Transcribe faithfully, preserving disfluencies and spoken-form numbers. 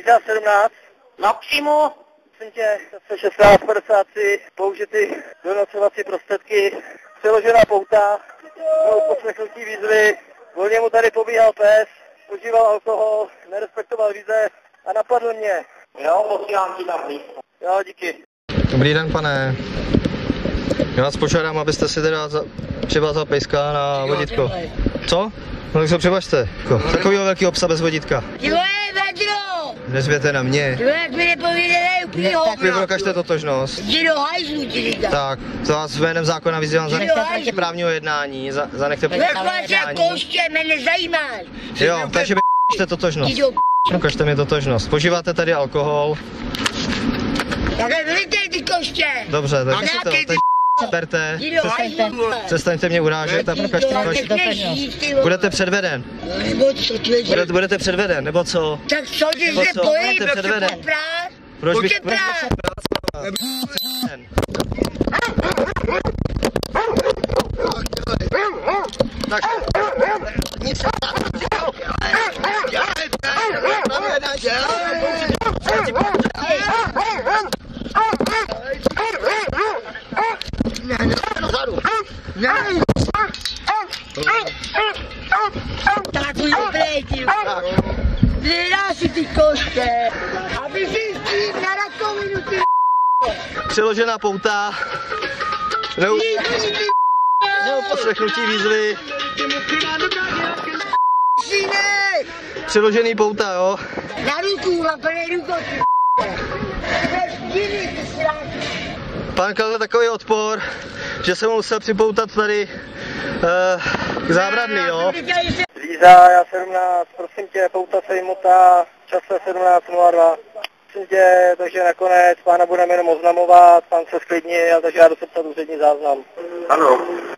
Líza sedmnáct. Maximu. Prosím tě, šestnáct padesát tři, použity donocovací prostředky, přeložená pouta, pro poslechnutí výzvy, volně mu tady pobíhal pes, užíval alkohol, nerespektoval vize a napadl mě. Jo, posílám ti tam blízko. Jo, díky. Dobrý den, pane. Já vás požádám, abyste si teda za... přivázal pejska na vodítko. Co? No tak se přivažte. Takovýho velkýho psa bez vodítka. Ty vole, vedro! Nezvěte na mě. Ty vole, jak mi nepovídej úplný hovno. Vy prokažte totožnost. Jdi do hajzlu, ti říkám. Tak, to vás jménem zákona vyzývám, zanechte právního jednání, za, zanechte právního jednání. Kouště, mě nezajímáš. Jo, takže prokažte totožnost. Prokažte mi totožnost. Požíváte tady alkohol. Takhle vylitej ty koště. Dobře, tak si to, teď berte. Přestaňte mě urážet a prokažte vaši totožnost. Budete předveden. Budete, budete předveden, nebo co? Tak co ty se bojí, budete předveden. Proč bych... Tak... Tak tvůj oblej, ty vydá si ty koště, aby si s na rakovinu, ty Přeložená pouta, nebo, nebo poslechnutí výzvy. Přeložený pouta, jo? Na ruku, na plný rukou, ty Pán kladl takový odpor, že jsem musel připoutat tady uh, k zábradlí, jo? Líza, já sedmnáct, prosím tě, pouta se jmutá, čase sedmnáct nula dva. Prosím tě, takže nakonec pána budeme jenom oznamovat, pán se sklidnil, takže já jdu sepsat úřední záznam. Ano.